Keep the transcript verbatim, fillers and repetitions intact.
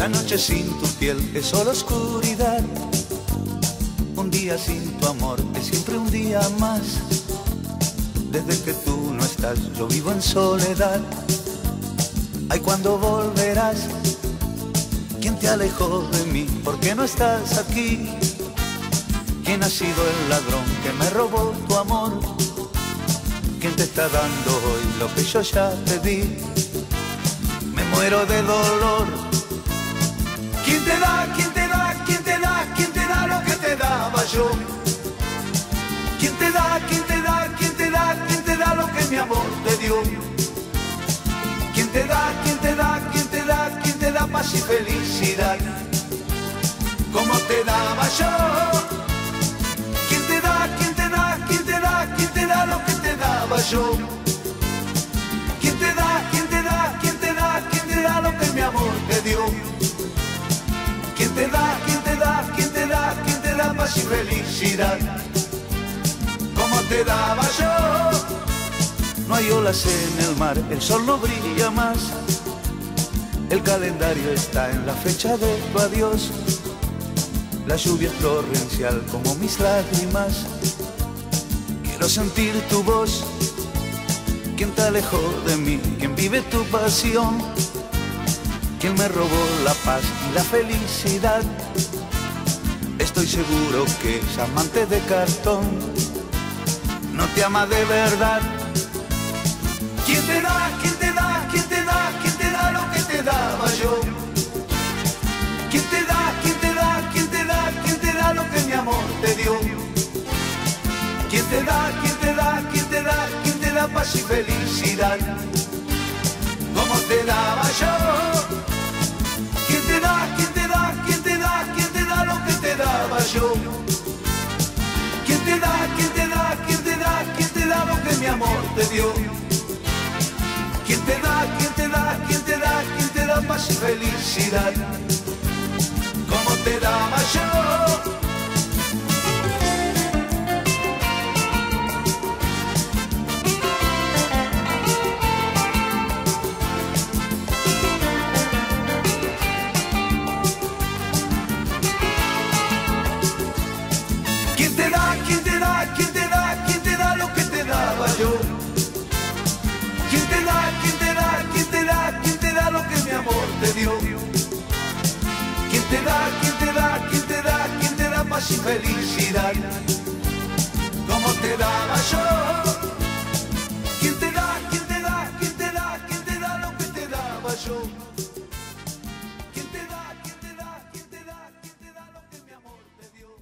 La noche sin tu piel es solo oscuridad. Un día sin tu amor es siempre un día más. Desde que tú no estás, yo vivo en soledad. Ay, ¿cuándo volverás? ¿Quién te alejó de mí? ¿Por qué no estás aquí? ¿Quién ha sido el ladrón que me robó tu amor? ¿Quién te está dando hoy lo que yo ya te di? Me muero de dolor. ¿Quién te da, quién te da, quién te da, quién te da lo que te daba yo? ¿Quién te da, quién te da, quién te da, quién te da lo que mi amor te dio? ¿Quién te da, quién te da, quién te da, quién te da paz y felicidad? Como te daba yo. ¿Quién te da, quién te da, quién te da, quién te da lo que te daba yo? ¿Quién te da, quién te da, quién te da, quién te da lo que mi amor te dio? ¿Quién te da, quién te da, quién te da, quién te da paz y felicidad? Como te daba yo. No hay olas en el mar, el sol no brilla más. El calendario está en la fecha de tu adiós. La lluvia es torrencial como mis lágrimas. Quiero sentir tu voz. ¿Quién te alejó de mí? ¿Quién vive tu pasión? ¿Quién me robó la paz y la felicidad? Estoy seguro que es amante de cartón. No te ama de verdad. ¿Quién te da, quién te da, quién te da, quién te da lo que te daba yo? ¿Quién te da, quién te da, quién te da, quién te da lo que mi amor te dio? ¿Quién te da, quién te da, quién te da, quién te da paz y felicidad? Como te daba yo. ¿Quién te da, quién te da, quién te da, quién te da lo que te daba yo? ¿Quién te da, quién te da, quién te da, quién te da lo que mi amor te dio? ¿Quién te da, quién te da, quién te da, quién te da paz y felicidad? Como te daba yo. ¿Quién te da, quién te da, quién te da, quién te da lo que te daba yo? ¿Quién te da, quién te da, quién te da, quién te da lo que mi amor te dio? ¿Quién te da, quién te da, quién te da, quién te da paz y felicidad? Como te daba yo. ¿Quién te da, quién te da, quién te da, quién te da lo que te daba yo?